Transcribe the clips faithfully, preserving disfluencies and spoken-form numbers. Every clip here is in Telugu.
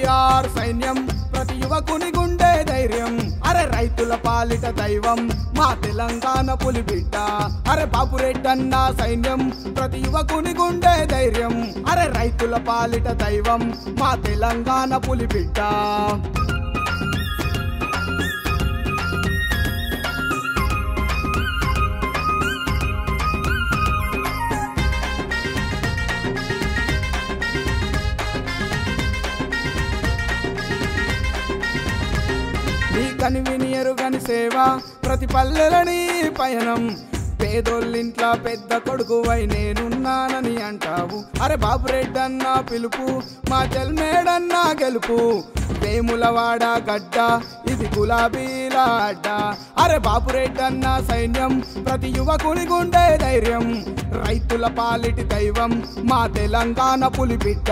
ఎల్బిఆర్ సైన్యం ప్రతి యువకుని గుండె ధైర్యం అరే రైతుల పాలిట దైవం మా తెలంగాణ పులిబిడ్డ అరే బాపురెడ్డన్న సైన్యం ప్రతి యువకుని గుండె ధైర్యం అరే రైతుల పాలిట దైవం మా తెలంగాణ పులిబిడ్డ నీ కనివిని ఎరుగని సేవ ప్రతి పల్లెలని పయనం పేదోళ్ళింట్లా పెద్ద కొడుకువై నేనున్నానని అంటావు అరే బాపురెడ్డన్న పిలుపు మా తెల్మేడన్న గెలుపు వేములవాడ గడ్డ ఇది గులాబీల అడ్డ అరే బాపురెడ్డన్న సైన్యం ప్రతి యువకుని గుండె ధైర్యం రైతుల పాలిటి దైవం మా తెలంగాణ పులిబిడ్డ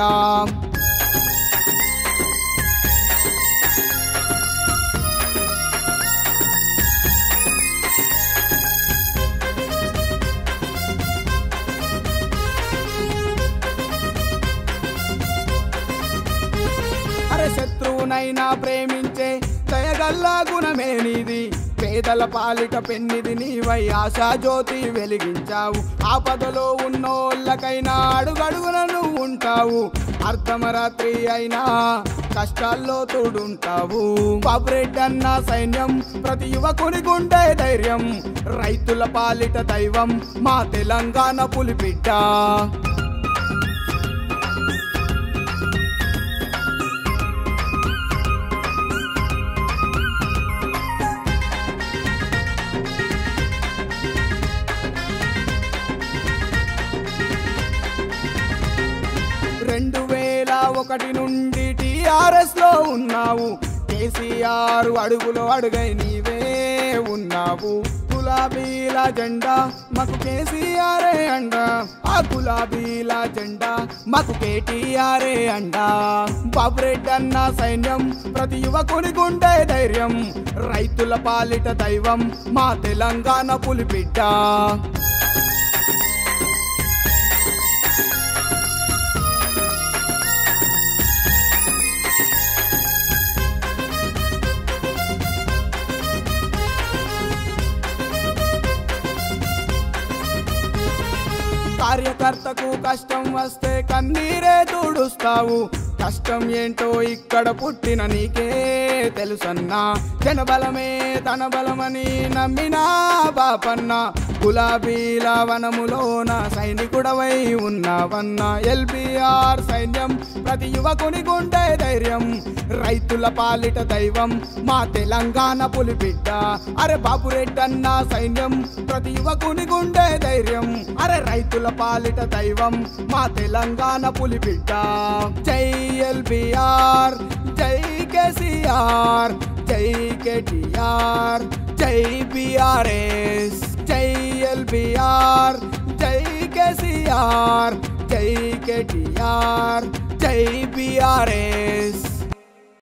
శత్రువునైనా ప్రేమించే దయగల్ల గుణమే నీది పేదల పాలిట పెన్నిది నీవై ఆశా జ్యోతి వెలిగించావు ఆపదలో ఉన్నోళ్ళకైనా అడుగడుగున నువ్వు ఉంటావు అర్ధమరాత్రి అయినా కష్టాల్లో తోడుంటావు బాపురెడ్డన్న సైన్యం ప్రతి యువకుని గుండె ధైర్యం రైతుల పాలిట దైవం మా తెలంగాణ పులిబిడ్డ రెండు వేల ఒకటి నుండి టీఆర్ఎస్ లో ఉన్నావు కేసీఆర్ అడుగులో అడుగై నీవే ఉన్నావు గులాబీల జెండా మాకు కేసీఆరే అండా ఆ గులాబీల జెండా మాకు కేటీఆరే అండా బాపురెడ్డన్న సైన్యం ప్రతి యువకుని గుండె ధైర్యం రైతుల పాలిట దైవం మా తెలంగాణ పులిబిడ్డ కార్యకర్తకు కష్టం వస్తే కన్నీరే తుడుస్తావు కష్టం ఏంటో ఇక్కడ పుట్టిన నీకే తెలుసన్నా జనబలమే తన బలమని నమ్మినా బాపన్న గులాబీల వనములోన సైనికుడవై ఉన్నావన్నా ఎల్బిఆర్ సైన్యం ప్రతి యువకుని గుండె ధైర్యం రైతుల పాలిట దైవం మా తెలంగాణ పులిబిడ్డ అరే బాపురెడ్డన్న సైన్యం ప్రతి యువకుని గుండె ధైర్యం అరే రైతుల పాలిట దైవం మా తెలంగాణ పులిబిడ్డ జై ఎల్బిఆర్ జై కేసీఆర్ జై కేటీఆర్ జై బీఆర్ఎస్ జై ఎల్బిఆర్ జై కేసీఆర్ జై కేటీఆర్ జై బీఆర్ఎస్